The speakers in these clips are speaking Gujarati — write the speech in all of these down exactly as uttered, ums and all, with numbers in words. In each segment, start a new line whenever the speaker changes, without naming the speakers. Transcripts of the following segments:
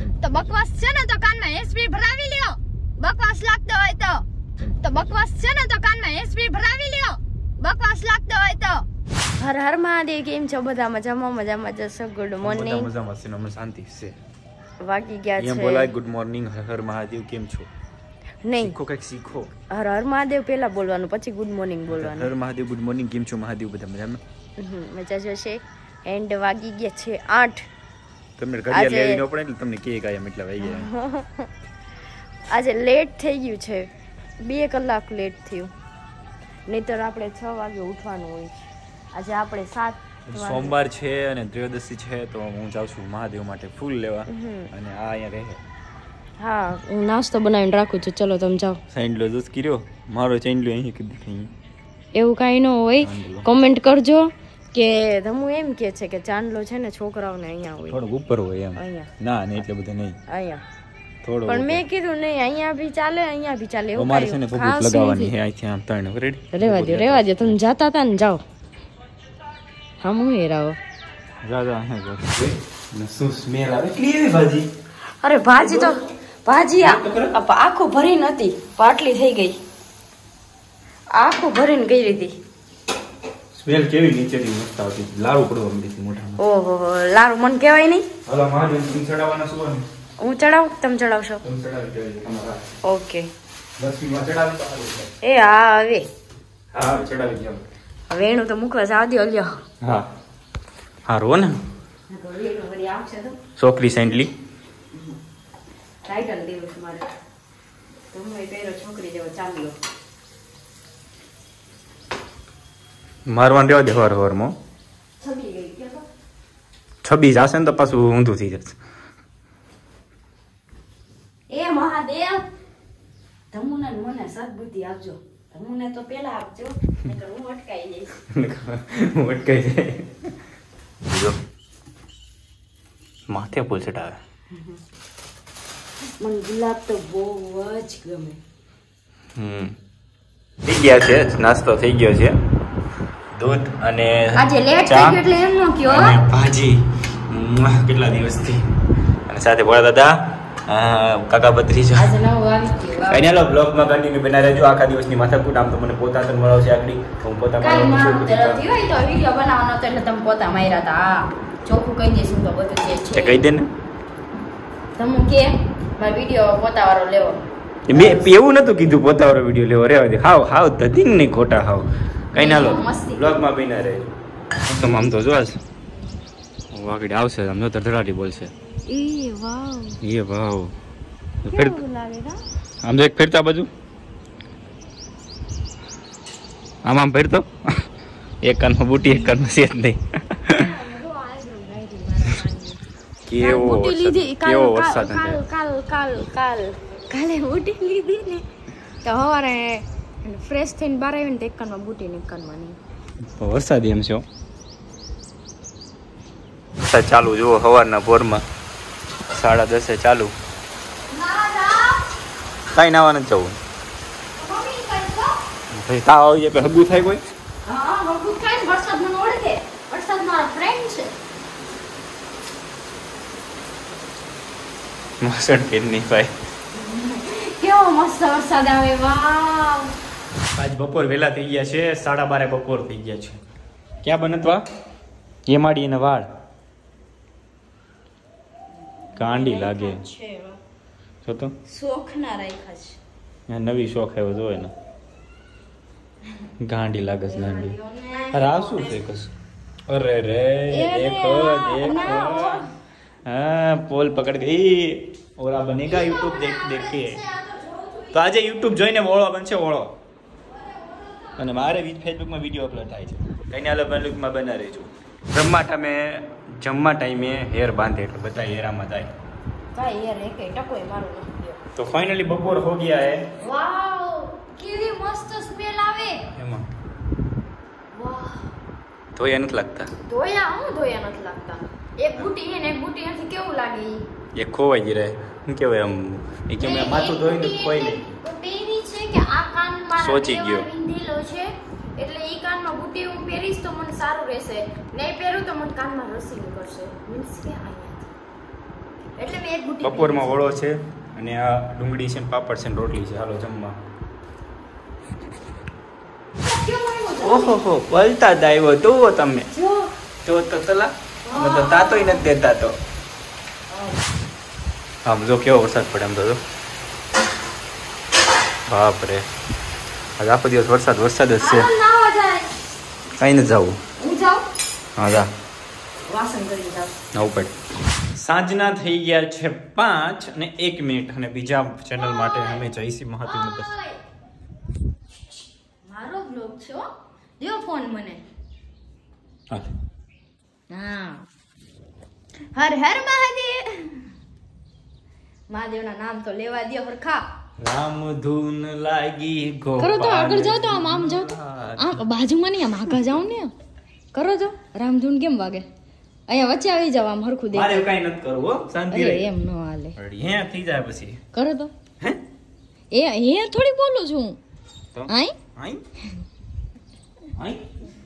તો બકવાસ છે ને તો કાનમાં એસપી ભરાવી લ્યો. બકવાસ લાગતો હોય તો તો બકવાસ છે ને તો કાનમાં એસપી ભરાવી લ્યો. બકવાસ લાગતો હોય તો. હર હર મહાદેવ. કેમ છો બધા? મજામાં મજામાં જશો. Good morning.
મજામાં છે. નમસ્તે. શાંતિ છે.
વાગી ગયા છે.
એમ બોલાય ગુડ મોર્નિંગ. હર હર મહાદેવ. કેમ છો?
નહીં,
શીખો કઈક શીખો.
હર હર મહાદેવ પેલા બોલવાનું, પછી ગુડ મોર્નિંગ બોલવાનું.
Har Mahadev good morning. કેમ છો મહાદેવ? બધા મજામાં?
હમ મજા જશે. એન્ડ વાગી ગયા છે આઠ.
તમને ઘડિયાળ લેવી ન પડે એટલે તમને કે કાયમ એટલા વાગી ગયા.
આજે લેટ થઈ ગયું છે, બે કલાક લેટ થયું. નહીતર આપણે છ વાગે ઉઠવાનું હોય. આજે આપણે સાત.
સોમવાર છે અને ત્રયોદશી છે, તો હું જાઉં છું મહાદેવ માટે ફૂલ લેવા. અને આ અહીંયા રહે.
હા, હું નાસ્તો બનાવીને રાખું છું. ચલો તમે જાઓ.
સાઈન્ડલો જસ કર્યો મારો ચાઇન્ડલો અહીં કીધી અહીં.
એવું કાંઈ ન હોય. કોમેન્ટ કરજો કે ધમુ એમ કે છે કે ચાંદલો છે ને છોકરાઓને અહીંયા હોય,
થોડુંક ઉપર હોય એમ.
અહીંયા
ના ને એટલે બધું નહીં,
અહીંયા
થોડું.
પણ મેં કીધું નહીં, અહીંયા ભી ચાલે, અહીંયા ભી ચાલે. એવું
અમારે છે ને ફોકસ લગાવવાની છે અહીંથી આમ ત્રણ. રેડી?
રેવા દો રેવા દો. તમે જાતા હતા ને જાઓ. હા હું એ રાવો
જા જા. હે જો ને શું સ્મેલ આવે. કેટલી એવી ભાજી.
અરે ભાજી તો ભાજી આખું ભરીને હતી, પાટલી થઈ ગઈ. આખું ભરીને ગઈ હતી.
સ્મેલ કેવી નીચેથી મસ્ત આવતી. લારું પડવા માંડી મોઢામાં.
ઓહો, લારું મન કહેવાય નહીં.
હાલો મહાદેવ તમે ચડાવવાના શું?
હું ચડાવું, તમે ચડાવશો?
તમે ચડાવી દેજો તમારા.
ઓકે,
દસ મિનિટમાં ચડાવી તો સારું.
એ હા હવે
હા ચડાવી દો.
હવે એનું તો મૂકવા જવા દો. લ્યો.
હા હારો ને છોકરી સેન્ડલી
ટાઇટલ દેવું છે મારે. તમે પહેરો છોકરી જેવો ચાંદલો.
મારવાન રહેવા દે. હવાર હવારમાં
છબી ગઈ કે તો
છબ્બીસ આવશે ને તો પાછું ઊંધું થઈ જશે.
એ મહાદેવ, ધમુને મને સદબુદ્ધિ આપજો. ધમુને તો પેલા આપજો, નકર હું અટકાઈ જઈશ.
હું અટકાઈ જાય. જો માથે ફૂલ ચડાવે.
મને ગુલાબ તો બહુ જ ગમે.
હમ થઈ ગયા છે, નાસ્તો થઈ ગયો છે. દૂધ અને
આજે લેટ થઈ ગયો એટલે એમ નો કયો.
અને ભાજી કેટલા દિવસથી. અને સાથે ભોળા દાદા, કાકા ભત્રીજા.
આજે નવું આવી ગયું.
કઈ ના લો બ્લોગમાં કન્ટિન્યુ બના રહેજો. આખા દિવસની માથાકૂટ. આમ તો મને પોતા તો મળાવશે આગળ. હું પોતા
કાઈ મારું તરફથી હોય તો વિડિયો બનાવવાનો તો એટલે તમે પોતા માર્યા હતા. ચોખ્ખું કહી દઈશું તો બધું જે છે.
કહી દે ને.
તમે કે મારો વિડિયો પોતા વાળો લેવો.
મેં એવું નતું કીધું પોતા વાળો વિડિયો લેવો. રેવા દે. હાવ હાવ ધતિંગ નહીં ખોટા હાવ. કઈ ના લો બ્લોગમાં બના રહેજો. તો આમ તો જોવાસ વાગડી આવશે. આમ તો ધડાટી બોલશે.
એ વાવ,
એ વાવ.
કેવું લાગે કા?
આમ તો એક ફેરતા બાજુ આમ આમ ફેરતો. એક કાનમાં બુટી, એક કાનમાં સેજ નહીં. કેવો કેવો વરસાદ.
કાલ કાલ કાલ કાલ કાલે બુટી લીધી ને તો હવારે ફ્રેશ થઈને બહાર આવીને તો એક કાનમાં બુટી ને એક કાનમાં નહીં.
વરસાદ એમ છે. વરસાદ ચાલુ જુઓ સવારના ભોરમાં સાડા દસે ચાલુ. કઈ નાવા નથી જવું. તાવ આવી જાય હગું થાય કોઈ.
હા હગું થાય ને. વરસાદ મને ઓળખે. વરસાદ મારો ફ્રેન્ડ છે.
મસણ કેમ નહીં ભાઈ.
કેવો મસ્ત વરસાદ આવે. વાવ.
આજ બપોર વહેલા થઈ ગયા છે. સાડા બારે બપોર થઈ ગયા છે. ક્યાં બનતવા એ માડી એના વાળ ગાંડી લાગે. જો તો
શોખ ના રાખ્યા છે.
નવી શોખ આવ્યો જોવે ને. ગાંડી લાગે છે ગાંડી. અરે આ શું છે કસ. અરે રે દેખો દેખો. हाँ पोल पकड़ गई. और आ बनेगा यूट्यूब देख देख के. તો આજે યુટ્યુબ જોઈને વોળો બનશે વોળો. અને મારે ફેસબુકમાં વિડીયો અપલોડ થાય છે. કઈને અલગ ફેસબુકમાં બના રહેજો. જમવા ટાઈમે જમવા ટાઈમે હેર બાંધે એટલે બધા હેરામાં થાય.
કાઈ યાર એક ટકોય મારું નથી.
તો ફાઇનલી બપોર હો ગયા હે.
વાવ કેવી મસ્ત સ્મેલ આવે
એમાં.
વાહ.
ધોયા નથી લાગતા.
ધોયા હું ધોયા નથી લાગતા. એક બુટી હે ને એક બુટી નથી. કેવું લાગે ઈ?
એ ખોવાઈ ગઈ રહે. શું કહેવાય આમ એ કે મેં માથું ધોઈને કોઈ નહીં.
પેરી છે કે આ કાનમાં
સોચી ગયો.
વિંધેલો છે એટલે ઈ કાનમાં બુટી હું પહેરીશ તો મને સારું રહેશે. નહીં પહેરું તો મને કાનમાં રસી નીકળશે. મીન્સ કે અહીંયા એટલે મેં એક બુટી
બપોરમાં વળો છે અને આ ડુંગળી છે ને પાપડ છે ને રોટલી છે. હાલો જમવા. ઓહો હો બોલતા જ આવ્યો તું તમે જો તો તલા તો તાતોય નથી દેતા તો. આમ જો કેવો વરસાદ પડે આમ તો જો બાપ રે આજ આખો દિવસ વરસાદ વરસાદ જ છે. કઈ નથી જવું. હા જા
વાસણ કરી જાવ.
નવ પડ. સાંજના થઈ ગયા છે પાંચ અને એક મિનિટ અને બીજા ચેનલ માટે અમે જઈશી મહાત્મા બસ.
મારો બ્લોગ છે હો. દયો ફોન મને. હા હર હર મહાદેવ. મહાદેવના નામ તો લેવા દો હરખા.
રામ ધૂન લાગી ગો.
કરો તો આગળ જાઓ તો આમ આમ જાઓ તો આમ બાજુમાં નહીં આમ આગળ જાઓ ને. કરો તો રામધૂન કેમ વાગે? અહીંયા વચ્ચે આવી જાવ આમ હરખું દેખાય.
મારે કઈ નથી કરવું હો શાંતિ રહે.
એમ ન હાલે.
હે થઈ જાય પછી.
કરો તો
હે
એ હે થોડી બોલું છું
તો
આઈ
આઈ આઈ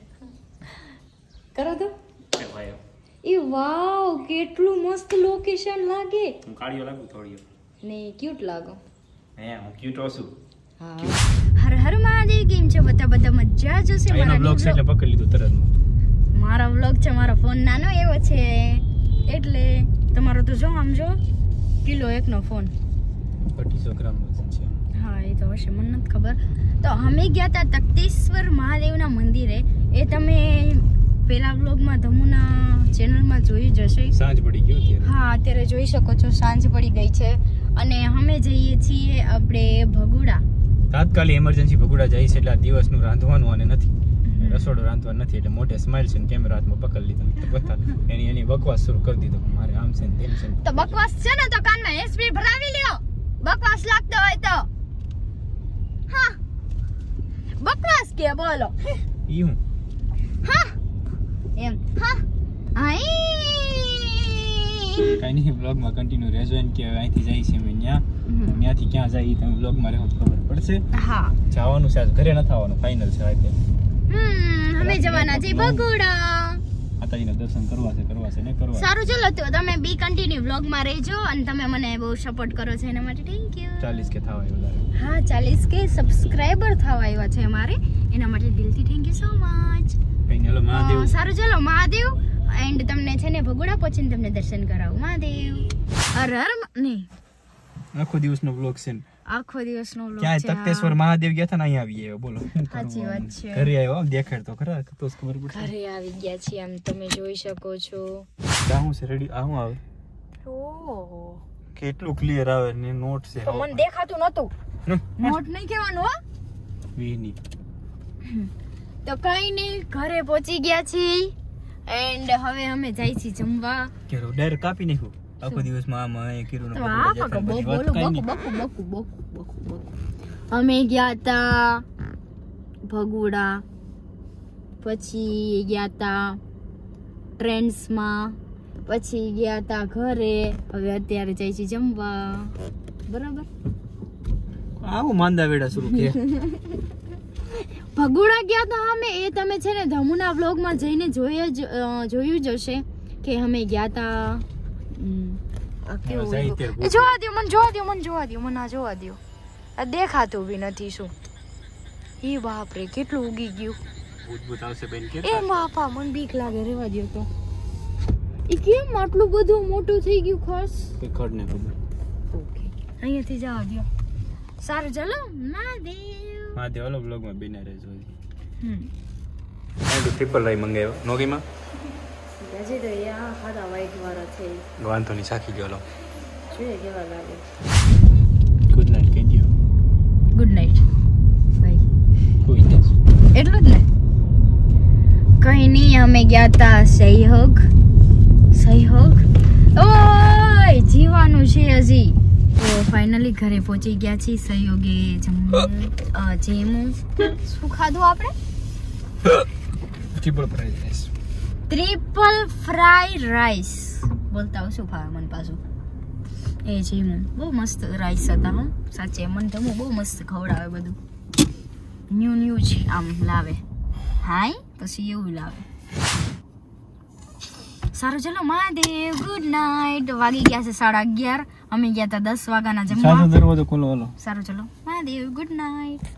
કરો તો.
એ ભાઈ
એ વાવ કેટલું મસ્ત લોકેશન લાગે.
હું કાળિયો લાગુ થોડીયો
ને ક્યુટ લાગો.
હે હું ક્યુટ ઓસું.
હા હર હર મહાદેવ. કેમ છે બધા? બધા મજા જ હશે.
એનો બ્લોગ છે એટલે પકડી લીધું તરત.
મારા વ્લોગ છે. મારો ફોન નાનો એવો છે એટલે તમારો તો જો આમ જો કિલો એકનો ફોન
અઢીસો ગ્રામ વજન છે.
હા એ તો હશે મને નથી ખબર. તો અમે ગયા હતા તખતેશ્વર મહાદેવના મંદિરે. એ તમે પેલા વ્લોગમાં ધમુના ચેનલમાં જોઈ જશે.
સાંજ પડી ગયો ત્યારે.
હા અત્યારે જોઈ શકો છો સાંજ પડી ગઈ છે અને અમે જઈએ છીએ આપણે ભગુડા.
તાત્કાલિક ઇમરજન્સી ભગુડા જાય છે એટલે આ દિવસનું રાંધવાનું અને નથી રસોડું રાંધવાનું નથી એટલે મોટે સ્માઈલ છે ને કેમેરા હાથમાં પકડી લીધો તો બધા એની એની બકવાસ શરૂ કરી દીધો. મારે આમ છે ને તેમ છે.
તો બકવાસ છે ને તો કાનમાં એસપી ભરાવી લ્યો. બકવાસ લાગતો હોય તો. હા બકવાસ કે બોલો.
ઈ હું
હા એમ હા આઈ
કઈ નહીં બ્લોગમાં કન્ટિન્યુ રહેજો એમ કે અહીંથી જાય છે અમે ત્યાં ત્યાંથી ક્યાં જાય તમે બ્લોગમાં રહો તો ખબર પડશે.
હા
જવાનું છે આજ ઘરે નથી આવવાનું ફાઇનલ છે આજે.
હમ અમે જવાના છે ભગુડા.
માતાજીના દર્શન કરવા છે કરવા છે ને કરવા.
સારું ચલો તો તમે બી કન્ટિન્યુ વ્લોગમાં રહેજો અને તમે મને બહુ સપોર્ટ કરો છો એના માટે થેન્ક યુ.
ચાલીસ કે થવા આવ્યો વધારે.
હા ચાલીસ કે સબસ્ક્રાઇબર થવા આવ્યા છે અમારે એના માટે દિલથી થેન્ક યુ સો મચ.
કઈ હેલો મહાદેવ.
સારું ચલો મહાદેવ એન્ડ તમને છે ને ભગુડા પહોંચીને તમને દર્શન કરાવું. મહાદેવ હર હર નહીં
આખો દિવસનો વ્લોગ છે ને
આખો દિવસનો વ્લોગ
ક્યાં
છે.
તખતેશ્વર મહાદેવ ગયા હતા ને અહીંયા આવી આવ્યો બોલો.
સાચી વાત છે.
ઘરે આવ્યો દેખાડ તો ખરા તો ખબર પડશે.
ઘરે આવી ગયા છીએ આમ તમે જોઈ શકો છો.
જાહું છે રેડી આવું આવે.
ઓહો
કેટલું ક્લિયર આવે ને નોટ છે.
તો મને દેખાતું નતું. નોટ નહીં કહેવાનું હો.
વીની
તો કઈ નહીં ઘરે પહોંચી ગયા છીએ એન્ડ હવે અમે જાય છીએ જમવા.
કેરો ડાયરેક્ટ કાપી નાખ્યું. આખો દિવસમાં આમ એ કીરું
તો આ પગ બહુ બોલું બકુ બકુ બકુ બકુ બકુ બકુ. અમે ગયા તા ભગુડા પછી ગયા તા ટ્રેન્ડ્સમાં પછી ગયા તા ઘરે. હવે અત્યારે જાય છે જમવા. બરાબર
આવું માંદા વેડા શરૂ કે
ભગુડા ગયા તા અમે એ તમે છે ને ધમુના વ્લોગમાં જઈને જોઈ જ જોયું જ હશે કે અમે ગયા તા. જોવા દો મને જોવા દો મને જોવા દો મને આ જોવા દો. આ દેખાતું બી નથી શું. એ બાપ રે કેટલું ઉગી ગયું.
ભૂત આવશે બેન કે
એ બાપા મને બીક લાગે રેવા દો તો. એ કેમ આટલું બધું મોટું થઈ ગયું ખાસ.
કે ખડ ને ખબર.
ઓકે અહીંયાથી જવા દો. સારું ચલો મહાદેવ.
મહાદેવ વાળો બ્લોગમાં બેના રહેજો.
હમ
આ તો ટ્રિપલ રાઈ મંગાવ્યો નોગીમાં.
હજી તો યા ખાધા વાઈટ વાળા છે.
વાંધો નહીં સાખી ગયો લો.
જોઈએ કેવા લાગે.
ગુડ નાઈટ કહી દો.
Good night bye.
કોઈ નહીં
એટલું જ ને. કઈ નહીં અમે ગયા તા સહયોગ સહયોગ ઓય જીવાનું છે હજી. તો ફાઇનલી ઘરે પહોંચી ગયા છીએ. સહયોગે જમવું જેમું શું ખાધું આપણે?
Triple fried rice.
Triple fried rice બોલતા હું શું ફાવે મને પાછું. એ જેમું બહુ મસ્ત રાઈસ હતા. હો સાચે મને ધમું બહુ મસ્ત ખવડાવે બધું. ન્યુ ન્યુ છે આમ લાવે. હાય પછી એવું લાવે. સારું ચલો મહાદેવ ગુડ નાઇટ. વાગી ગયા છે સાડા અગિયાર. અમે ગયા હતા દસ વાગ્યાના જમવા.
સારો દરવાજો ખોલો. હાલો
સારું ચલો મહાદેવ ગુડ નાઇટ.